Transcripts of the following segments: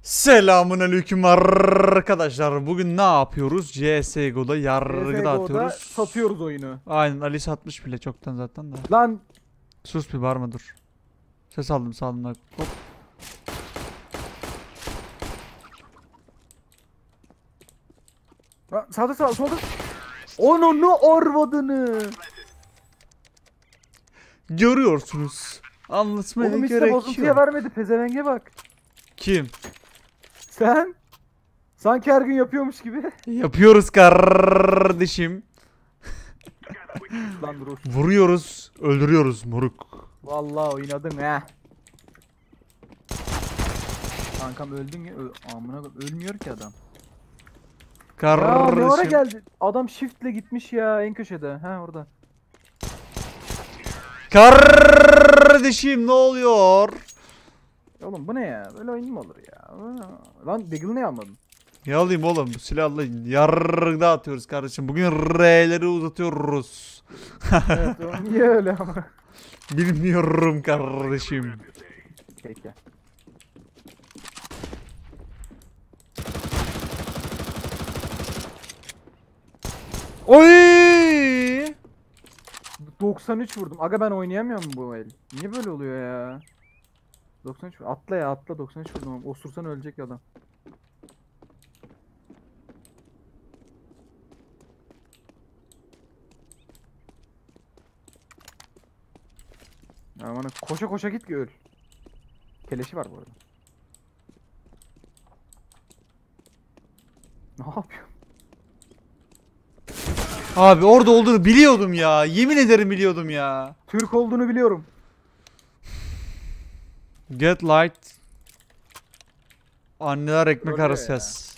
Selamünaleyküm arkadaşlar. Bugün ne yapıyoruz? CS:GO'da yargı CS:GO'da dağıtıyoruz. satıyoruz oyunu. Aynen, Ali satmış bile çoktan zaten da. Lan Sus bir, bağırma, dur. Ses aldım sağımdan. Hop. sağda solda. Onu arvadını. Görüyorsunuz. Anlatmaya Oğlum işte gerek bozuntuya yok. vermedi, pezevenge bak. Kim? Sen sanki her gün yapıyormuş gibi. Yapıyoruz kardeşim. Lan dur. Vuruyoruz, öldürüyoruz moruk. Vallahi oynadın he. Kankam öldün ya. Amına koyayım, ölmüyor ki adam. Ya ne ara Kardeşim. geldi? Adam shiftle gitmiş ya en köşede. Ha orada. Kardeşim ne oluyor? Oğlum bu ne ya? Böyle oyun mu olur ya? Lan Deagle ne almadın? Ya alayım oğlum, bu silahla yargı atıyoruz kardeşim. Bugün R'leri uzatıyoruz. Evet, o niye öyle ama? Bilmiyorum kardeşim. Peki. Oy! 93 vurdum. Aga ben oynayamıyorum bu el. Niye böyle oluyor ya? 93 atla ya atla, 93 vurdum. Osursan ölecek adam. Ya bana koşa koşa git ki öl. Keleşi var bu arada. Ne yapıyor? Abi orada olduğunu biliyordum ya. Yemin ederim biliyordum ya. Türk olduğunu biliyorum. Get light. Anneler ekmek Oluyor arası ya. yaz.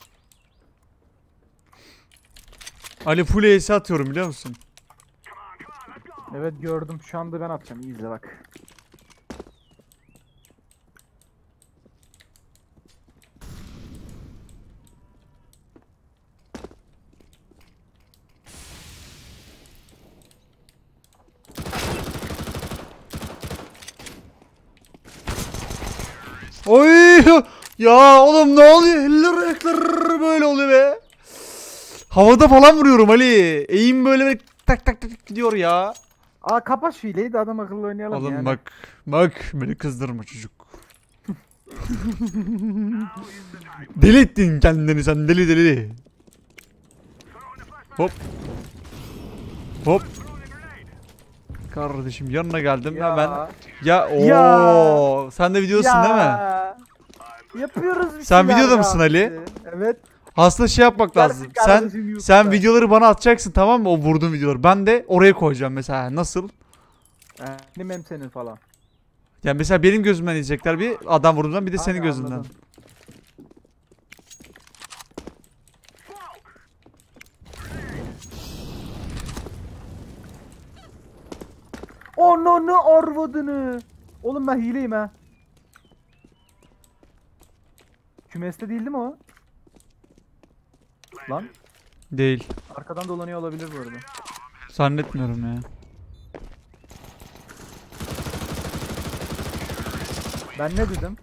Ali full ace atıyorum biliyor musun? Evet gördüm. Şu anda ben atacağım. İyi izle bak. Oy! Ya oğlum ne oluyor? Eller ayaklar böyle oluyor be. Havada falan vuruyorum Ali. Eğim böyle tak tak tak gidiyor ya. Aa kapat şu hileyi de adam akıllı oynayalım Oğlum yani. bak beni kızdırma çocuk. Deli ettin kendini sen, deli deli. Hop. Hop. Kardeşim yanına geldim hemen. Ya ooo. Sen de videosun değil mi? Yapıyoruz bir Sen şeyler videoda ya mısın Ali? abi. Evet. Aslında şey yapmak Gerçek lazım. kardeşim Sen YouTube'da. videoları bana atacaksın, tamam mı? O vurduğum videoları. Ben de oraya koyacağım mesela. Nasıl? Benim hem senin falan. Yani mesela benim gözümden izleyecekler, bir adam vurduğundan, bir de senin Aynen, gözünden. anladım. Onu arvadını. Oğlum ben hileyim ha. Kümeste değildi mi o? Lan Değil. arkadan dolanıyor olabilir bu arada. Zannetmiyorum ya. Ben ne dedim?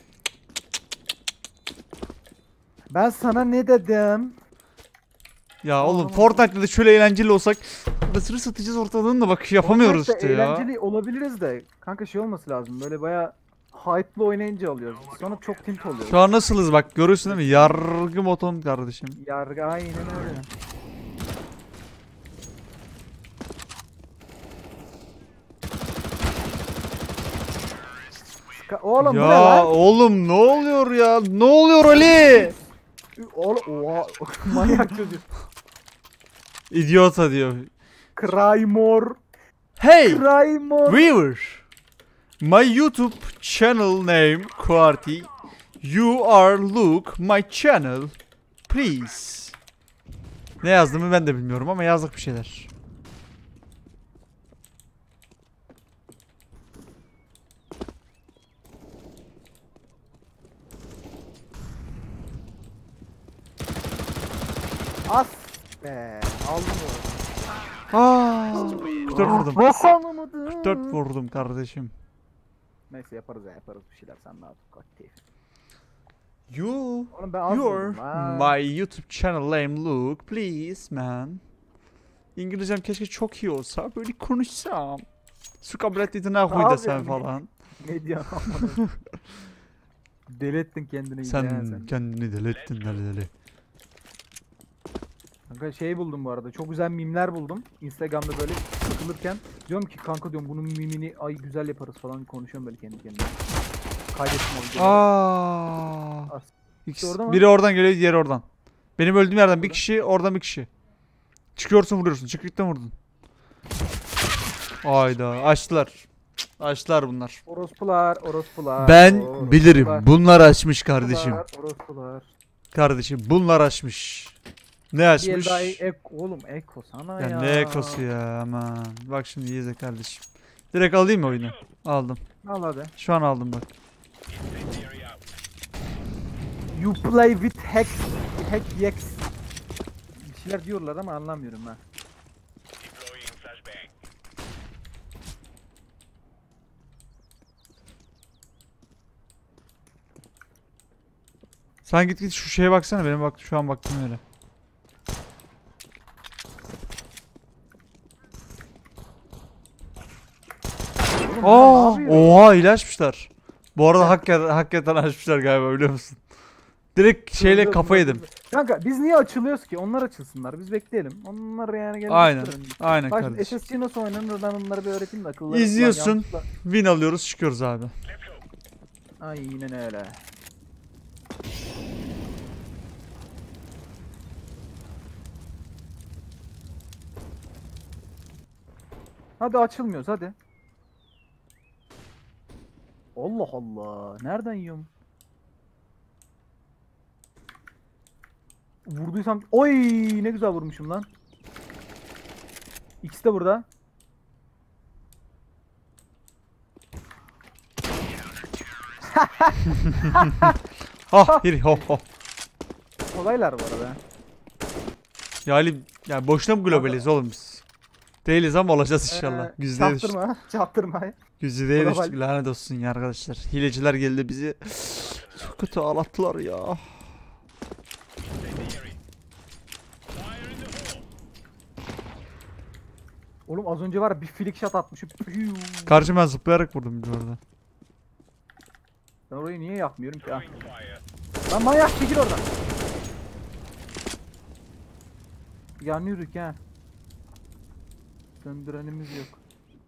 Ben sana ne dedim? Ya oğlum Aa. Fortnite'da da şöyle eğlenceli olsak sırı satacağız ortalığını da bak yapamıyoruz Fortnite'da işte ya. eğlenceli olabiliriz de kanka şey olması lazım. Böyle baya hype'lı oynayınca alıyoruz. Sonra çok tilt oluyoruz. Şu an nasılız bak, görüyorsun değil mi? Yargı moton kardeşim. Yargı aynen öyle. Oğlum bu ne Ya lan? oğlum ne oluyor ya? Ne oluyor Ali? Oğlum oha manyak çocuk. İdiota diyor. Cry more. Hey Cry more. viewer. My YouTube channel name QWERTY. You are look my channel. Please. Ne yazdığımı ben de bilmiyorum ama yazdık bir şeyler. As be. Aldım bu. Aa, 44 vurdum. Nasıl anlamadım? 44 vurdum kardeşim. Neyse yaparız ya, yaparız bir şeyler, sen ne yap? Kalk keyif. You Oğlum ben az Your vurdum ha. my YouTube channel name Luke please man. İngilizcem keşke çok iyi olsa böyle konuşsam. Su kabul ne huy desem yapıyorsun? falan. Ne diyorsun amına? Deli ettin kendini yine ha Sen kendini deli ettin deli. Kanka şey buldum bu arada. Çok güzel mimler buldum. Instagram'da böyle sıkılırken diyorum ki kanka diyorum bunun mimini ay güzel yaparız falan konuşuyorum böyle kendi kendime. Kaydettim o videoları. Aa. İkisi orada mı? Biri oradan geliyor, diğeri oradan. Benim öldüğüm yerden bir Orada. kişi, oradan bir kişi. Çıkıyorsun vuruyorsun. Çıktıktan vurdun. Ayda açtılar. Açtılar bunlar. Orospular, orospular. Ben orospular, bilirim. Bunlar açmış kardeşim. Orospular. Kardeşim bunlar açmış. Ne Bir el açmış? daha oğlum eko sana Ya ya. ne ekosu ya aman. Bak şimdi iyi izle kardeşim. Direkt alayım mı oyunu? Aldım. Al hadi. Şu an aldım bak. You play with hack yaks. Bir şeyler diyorlar ama anlamıyorum ha. Sen git şu şeye baksana, benim bak şu an baktım öyle. Oğlum, ne yapıyor? Oha ile açmışlar. Bu arada hakikaten açmışlar galiba, biliyor musun? Direkt şeyle Dur, kafa dur, yedim. dur. Kanka biz niye açılıyoruz ki? Onlar açılsınlar. Biz bekleyelim. Onlar yani gelip Aynen. bitirelim. Aynen Bak kardeşim. SSC nasıl oynanır ben onları bir öğreteyim de akılları. İzliyorsun. Yanlışlıkla- Win alıyoruz, çıkıyoruz abi. Aynen öyle. Hadi açılmıyoruz hadi. Allah Allah. Nereden yiyorum? Vurduysam... Oy ne güzel vurmuşum lan. İkisi de burada. Hiri ho. Kolaylar bu arada. Ya Ali, ya boşuna mı globaliz oğlum biz? Değiliz ama olacağız inşallah. Güzide düştük. Çaktırma. Çaktırma. Güzideye Global. düştük, lanet olsun ya arkadaşlar. Hileciler geldi bizi. Çok kötü ağlattılar ya. Oğlum az önce var ya, bir flick shot atmışım. Püü. Karşıma zıplayarak vurdum bir orada. Ben orayı niye yakmıyorum ki ha? Lan manyak çekil oradan. Yanıyoruz ha. Döndürenimiz yok.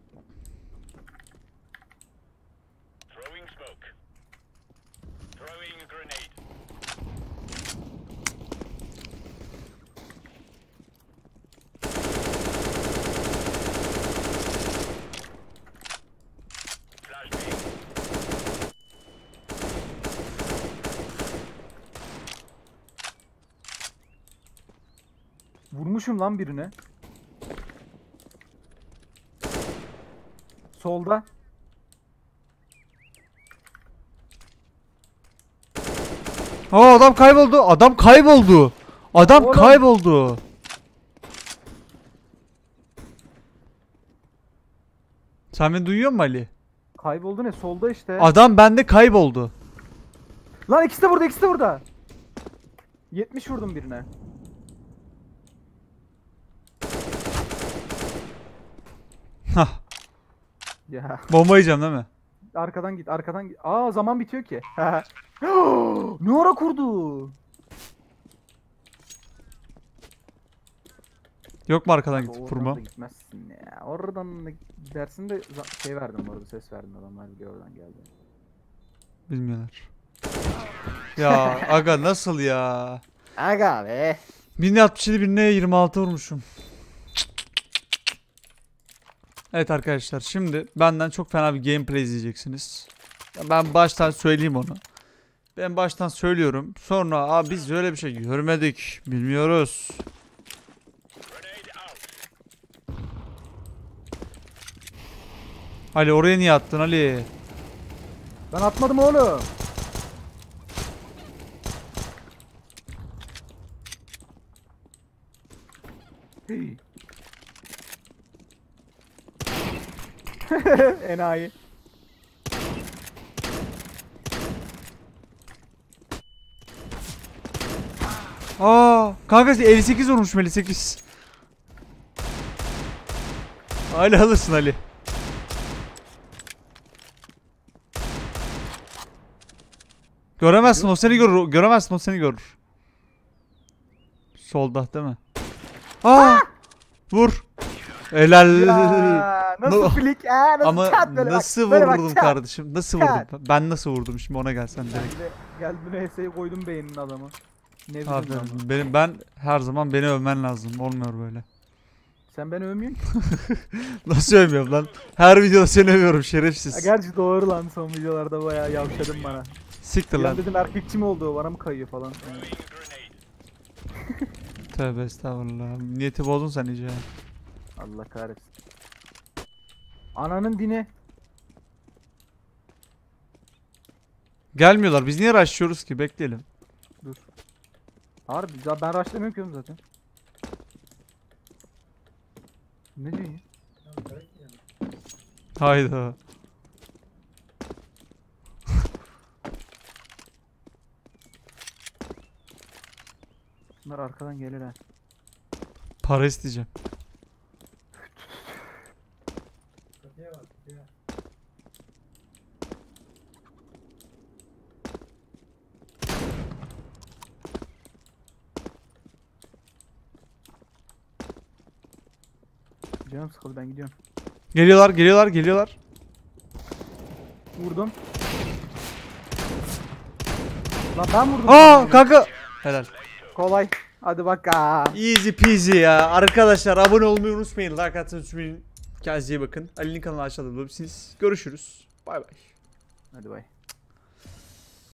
Throwing smoke. Throwing a grenade. Flashbang. Vurmuşum lan birine. Solda. Adam kayboldu. Adam kayboldu. Adam Oğlum. kayboldu. Sen beni duyuyor musun Ali? Kayboldu ne? Solda işte. Adam bende kayboldu. Lan ikisi de burada, ikisi de burada. 70 vurdum birine. Hah. Ya Bomba yiyeceğim değil mi? arkadan git, arkadan git. Aa zaman bitiyor ki. Ne ara kurdu? Yok mu arkadan Abi gidip oradan vurma? da gitmezsin ya. Oradan da gidersin de şey verdim bu arada, ses verdim, adamlar biliyor oradan geldi. Bilmiyorlar. Ya aga nasıl ya? Aga be. Birine 67, birine 26 vurmuşum. Evet arkadaşlar, şimdi benden çok fena bir gameplay izleyeceksiniz. Ya ben baştan söyleyeyim onu. Ben baştan söylüyorum. Sonra abi biz öyle bir şey görmedik, bilmiyoruz. Grenade out. Ali oraya niye attın Ali? Ben atmadım oğlum. Hey. Enayi. Kanka 58 olmuş 58. Ali alırsın Ali. Göremezsin o seni görür. Göremezsin o seni görür. Solda değil mi? Vur. Helal. Ya, nasıl No. flick? Nasıl Ama çat böyle bak. nasıl Böyle bak, vurdum çat. kardeşim? Nasıl Çat. vurdum? Ben nasıl vurdum şimdi ona gelsen direkt. Geldi HS'yi koydum beyninin adamı. Ne bileyim Abi ama. ben her zaman beni övmen lazım. Olmuyor böyle. Sen beni övmüyorsun ki. Nasıl övmüyorum lan? Her videoda seni övüyorum Ha, şerefsiz. gerçi doğru lan, son videolarda bayağı yavşadın bana. Siktir Ya lan. dedim erkekçi mi oldu, bana mı kayıyor falan. Throwing a grenade. Tövbe estağfurullah. Niyeti bozdun sen iyice. Allah kahretsin. Ananın dini. Gelmiyorlar. Biz niye rushlıyoruz ki? Bekleyelim. Harbi ya, ben rushlamıyorum ki oğlum zaten. Ne diyorsun ya? Hayda. Bunlar arkadan gelirler. Para isteyeceğim. Canım sıkıldı, ben gidiyorum. Geliyorlar. Vurdum. Lan ben vurdum. Kanka. Helal. Kolay. Hadi bakalım. Easy peasy ya. Arkadaşlar abone olmayı unutmayın. Like atmayı unutmayın. Kendinize iyi bakın. Ali'nin kanalını aşağıda bulabilirsiniz. Görüşürüz. Bay bay. Hadi bay.